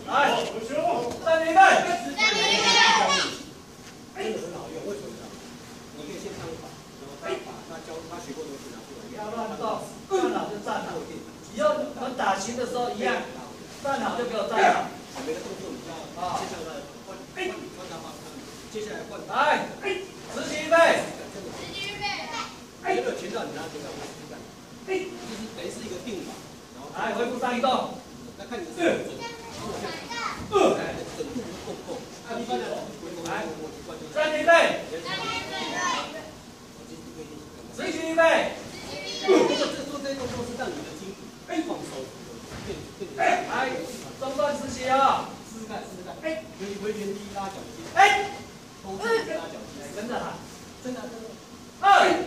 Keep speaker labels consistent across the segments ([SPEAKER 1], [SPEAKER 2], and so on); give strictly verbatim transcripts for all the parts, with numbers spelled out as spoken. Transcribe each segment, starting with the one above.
[SPEAKER 1] 来，站立备。
[SPEAKER 2] 站立备。真的很好用，为什么呢？你可以先看法，然后他把他教他学过的东西拿出来。
[SPEAKER 1] 不要乱动，站好就站好。以后我们打琴的时候一样，站好就给我站好。
[SPEAKER 2] 每个动作你要啊，接下来换换换他方向，接下来换。
[SPEAKER 1] 来，直击预备。
[SPEAKER 2] 直击预备。这个前掌你拿前掌，我试试看。就是等于是一个定法，然后
[SPEAKER 1] 来恢复上移动。
[SPEAKER 2] 那看你的手指。哎，整度够不够？啊，一般的来，
[SPEAKER 1] 站立备。
[SPEAKER 2] 站立备。
[SPEAKER 1] 直击预备。
[SPEAKER 2] 这个这做这些动作是让你的筋哎放松，变变。
[SPEAKER 1] 来，中段直击啊！
[SPEAKER 2] 试试看，试试看。哎，可以回原地拉脚筋。
[SPEAKER 1] 哎，
[SPEAKER 2] 抽筋拉脚筋。
[SPEAKER 1] 真的哈？
[SPEAKER 2] 真的真的。
[SPEAKER 1] 二。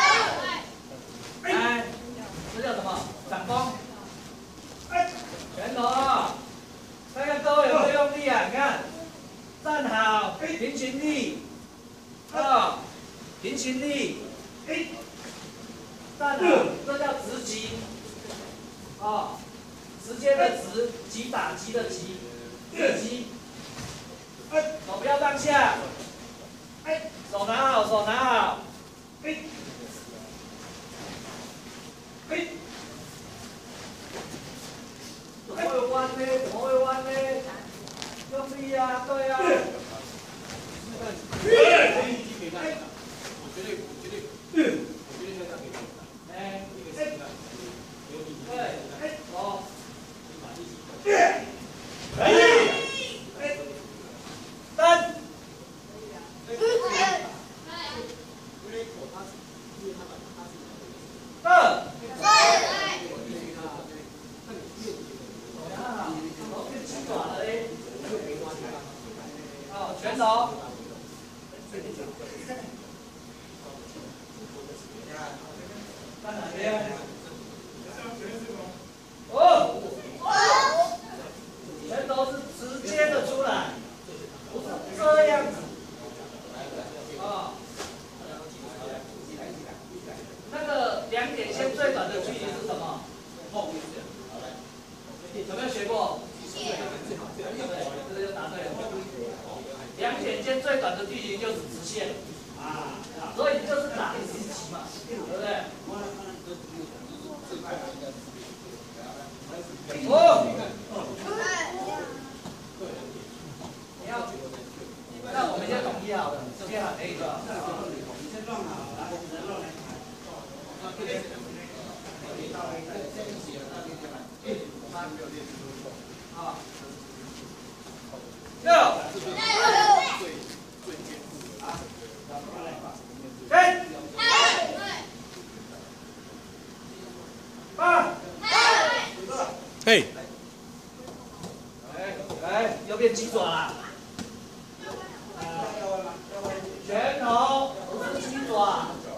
[SPEAKER 1] 哎，这叫什么？掌风。拳头啊！看看各位有没有用力啊？你看，站好，平行力。啊，平行力。站好，这叫直击。啊，直接的直，击打击的击，直击。手不要放下。手拿好，手拿好。怎么会弯呢？怎么会弯呢？用力呀，对呀。
[SPEAKER 2] 我绝对，我绝对，我绝对现在这样给你。
[SPEAKER 1] 哎，
[SPEAKER 2] 一个是看，有力。
[SPEAKER 1] 对，哎，走。
[SPEAKER 2] 你把力气。
[SPEAKER 1] 可以。三。二。好，拳头。站哪边？哦，拳头是直接的出来，不是这样子。啊，那个两点线最短的距离是什么？有没有学过？对，这个就答对了。两点间最短的距离就是直线啊，所以就是打直击嘛，对不对？哦，你要，那我们先统一好了，这边喊 A 个，你先乱好，来，只能乱来。啊，六，哎，八，
[SPEAKER 2] 嘿，
[SPEAKER 1] 哎，哎，右边鸡爪啦，拳头不是鸡爪。